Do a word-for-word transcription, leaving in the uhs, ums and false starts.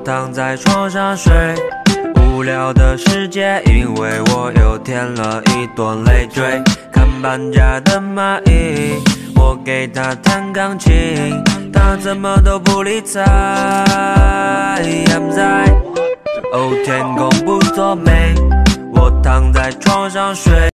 躺在床上睡，无聊的世界，因为我又添了一朵累赘。看搬家的蚂蚁，我给它弹钢琴，它怎么都不理睬。I'm 在哦，天公不作美，我躺在床上睡。